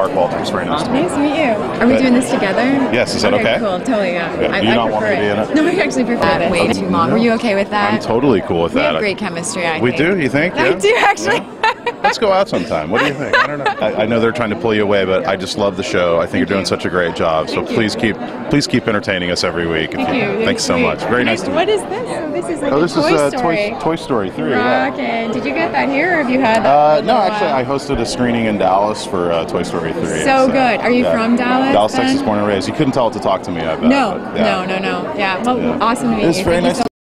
Mark Walters, very nice to meet you. Nice to meet you. Are we doing this together? Yes, is that okay? Cool, totally, yeah. Do you not want me to be in it? No, I actually prefer it. Way too long. No. Were you okay with that? I'm totally cool with We that. have great chemistry, I We think. do, you think? I Yeah? do, actually. Yeah. Let's go out sometime. What do you think? I don't know. I know they're trying to pull you away, but I just love the show. I think you're doing such a great job. So please keep entertaining us every week. Thank you. Thanks so much. Very nice to meet you. What is this? Oh, this is like Oh, this a Toy is Story. Toy Story 3. Yeah. Rockin'. Did you get that here, or have you had that? No, actually, I hosted a screening in Dallas for Toy Story 3. So good. Are you from Dallas? Dallas, then? Texas, born and raised. You couldn't tell it to talk to me, I bet. No, but, yeah. no. Yeah. Well, Yeah. awesome to meet you. It's very Thank you nice so